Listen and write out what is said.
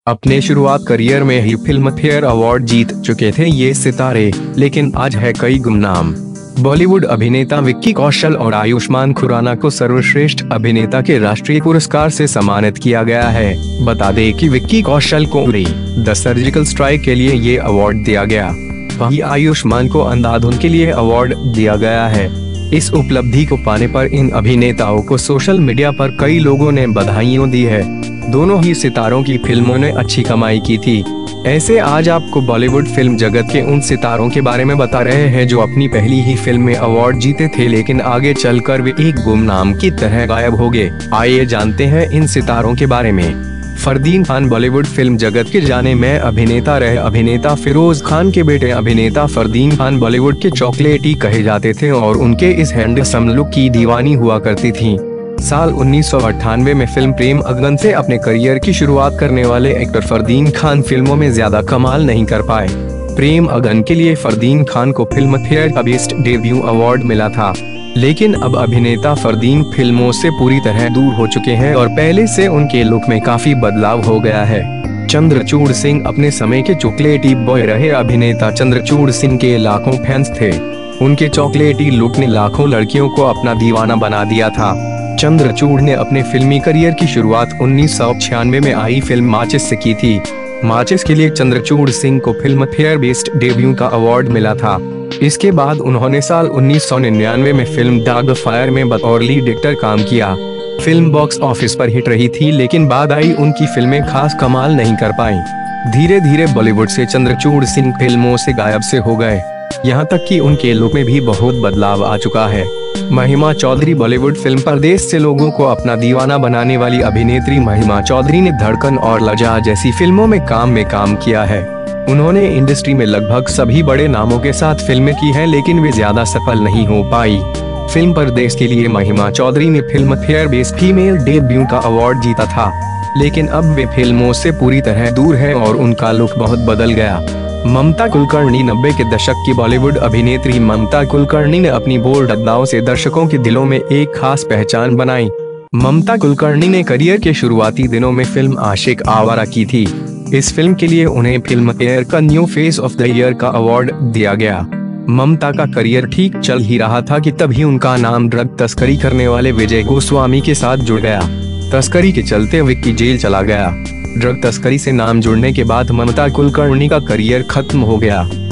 अपने शुरुआत करियर में ही फिल्म फेयर अवार्ड जीत चुके थे ये सितारे, लेकिन आज है कई गुमनाम। बॉलीवुड अभिनेता विक्की कौशल और आयुष्मान खुराना को सर्वश्रेष्ठ अभिनेता के राष्ट्रीय पुरस्कार से सम्मानित किया गया है। बता दें कि विक्की कौशल को उरी द सर्जिकल स्ट्राइक के लिए ये अवार्ड दिया गया, वहीं आयुष्मान को अंधाधुन के लिए अवार्ड दिया गया है। इस उपलब्धि को पाने पर इन अभिनेताओं को सोशल मीडिया पर कई लोगों ने बधाइयां दी है। दोनों ही सितारों की फिल्मों ने अच्छी कमाई की थी। ऐसे आज आपको बॉलीवुड फिल्म जगत के उन सितारों के बारे में बता रहे हैं जो अपनी पहली ही फिल्म में अवार्ड जीते थे, लेकिन आगे चलकर वे एक गुमनाम की तरह गायब हो गए। आइए जानते हैं इन सितारों के बारे में। फरदीन खान बॉलीवुड फिल्म जगत के जाने में अभिनेता रहे। अभिनेता फिरोज खान के बेटे अभिनेता फरदीन खान बॉलीवुड के चॉकलेटी कहे जाते थे और उनके इस हैंडसम लुक की दीवानी हुआ करती थी। साल 1998 में फिल्म प्रेम अगन से अपने करियर की शुरुआत करने वाले एक्टर फरदीन खान फिल्मों में ज्यादा कमाल नहीं कर पाए। प्रेम अगन के लिए फरदीन खान को फिल्म फेयर का बेस्ट डेब्यू अवार्ड मिला था, लेकिन अब अभिनेता फरदीन फिल्मों से पूरी तरह दूर हो चुके हैं और पहले से उनके लुक में काफी बदलाव हो गया है। चंद्रचूड़ सिंह अपने समय के चॉकलेटी बॉय रहे। अभिनेता चंद्रचूड़ सिंह के लाखों फैंस थे। उनके चॉकलेटी लुक ने लाखों लड़कियों को अपना दीवाना बना दिया था। चंद्रचूड़ ने अपने फिल्मी करियर की शुरुआत 1996 में आई फिल्म माचिस से की थी। माचिस के लिए चंद्रचूड़ सिंह को फिल्म फेयर बेस्ट डेब्यू का अवार्ड मिला था। इसके बाद उन्होंने साल 1999 में फिल्म डॉग फायर में बतौर लीड एक्टर काम किया। फिल्म बॉक्स ऑफिस पर हिट रही थी, लेकिन बाद आई उनकी फिल्में खास कमाल नहीं कर पाईं। धीरे धीरे बॉलीवुड से चंद्रचूड़ सिंह फिल्मों से गायब से हो गए, यहाँ तक कि उनके लुक में भी बहुत बदलाव आ चुका है। महिमा चौधरी बॉलीवुड फिल्म परदेश से लोगों को अपना दीवाना बनाने वाली अभिनेत्री महिमा चौधरी ने धड़कन और लजा जैसी फिल्मों में काम किया है। उन्होंने इंडस्ट्री में लगभग सभी बड़े नामों के साथ फिल्में की हैं, लेकिन वे ज्यादा सफल नहीं हो पाई। फिल्म परदेश के लिए महिमा चौधरी ने Filmfare best female debut का अवार्ड जीता था, लेकिन अब वे फिल्मों से पूरी तरह दूर है और उनका लुक बहुत बदल गया। ममता कुलकर्णी 90 के दशक की बॉलीवुड अभिनेत्री ममता कुलकर्णी ने अपनी बोल्ड अदाओं से दर्शकों के दिलों में एक खास पहचान बनाई। ममता कुलकर्णी ने करियर के शुरुआती दिनों में फिल्म आशिक आवारा की थी। इस फिल्म के लिए उन्हें फिल्म फेयर का new face of the year का अवार्ड दिया गया। ममता का करियर ठीक चल ही रहा था कि तभी उनका नाम ड्रग तस्करी करने वाले विजय गोस्वामी के साथ जुड़ गया। तस्करी के चलते विक्की जेल चला गया। ड्रग तस्करी से नाम जुड़ने के बाद ममता कुलकर्णी का करियर खत्म हो गया।